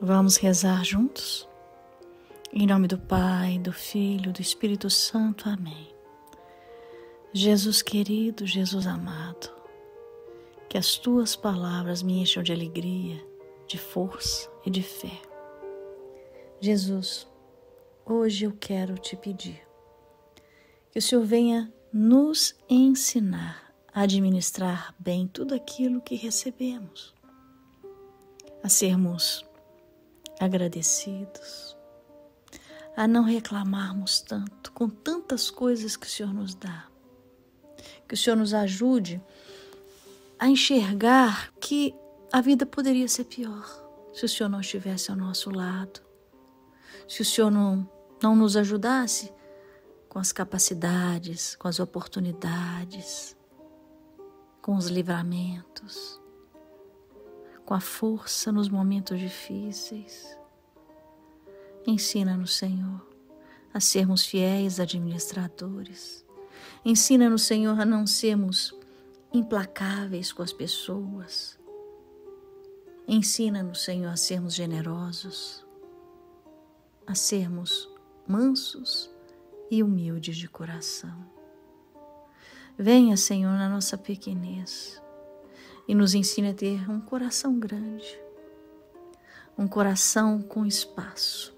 Vamos rezar juntos? Em nome do Pai, do Filho, do Espírito Santo. Amém. Jesus querido, Jesus amado, que as Tuas palavras me encham de alegria, de força e de fé. Jesus, hoje eu quero Te pedir que o Senhor venha nos ensinar a administrar bem tudo aquilo que recebemos, a sermos agradecidos, a não reclamarmos tanto com tantas coisas que o Senhor nos dá. Que o Senhor nos ajude a enxergar que a vida poderia ser pior se o Senhor não estivesse ao nosso lado, se o Senhor não nos ajudasse com as capacidades, com as oportunidades, com os livramentos, com a força nos momentos difíceis. Ensina-nos, Senhor, a sermos fiéis administradores. Ensina-nos, Senhor, a não sermos implacáveis com as pessoas. Ensina-nos, Senhor, a sermos generosos, a sermos mansos e humildes de coração. Venha, Senhor, na nossa pequenez e nos ensine a ter um coração grande, um coração com espaço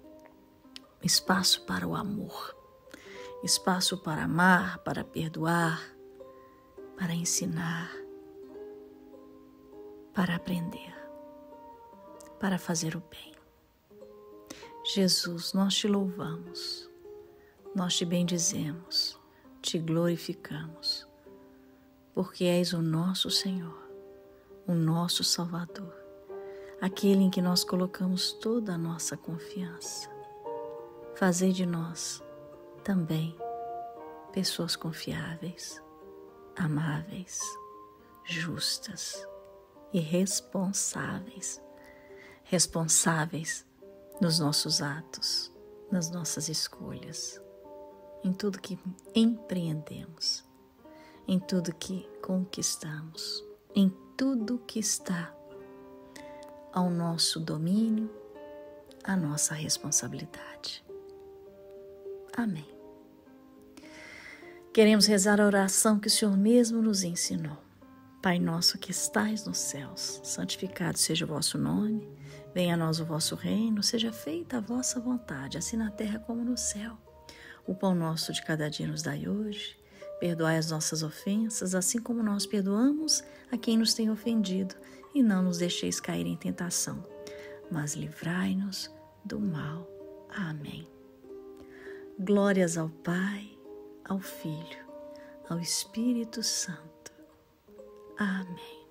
para o amor, espaço para amar, para perdoar, para ensinar, para aprender, para fazer o bem. Jesus, nós Te louvamos, nós Te bendizemos, Te glorificamos, porque És o nosso Senhor, o nosso Salvador, aquele em que nós colocamos toda a nossa confiança. Fazei de nós também pessoas confiáveis, amáveis, justas e responsáveis nos nossos atos, nas nossas escolhas, em tudo que empreendemos, em tudo que conquistamos, em tudo que está ao nosso domínio, à nossa responsabilidade. Amém. Queremos rezar a oração que o Senhor mesmo nos ensinou. Pai nosso que estais nos céus, santificado seja o vosso nome, venha a nós o vosso reino, seja feita a vossa vontade, assim na terra como no céu. O pão nosso de cada dia nos dai hoje, perdoai as nossas ofensas, assim como nós perdoamos a quem nos tem ofendido, e não nos deixeis cair em tentação, mas livrai-nos do mal. Amém. Glórias ao Pai, ao Filho, ao Espírito Santo. Amém.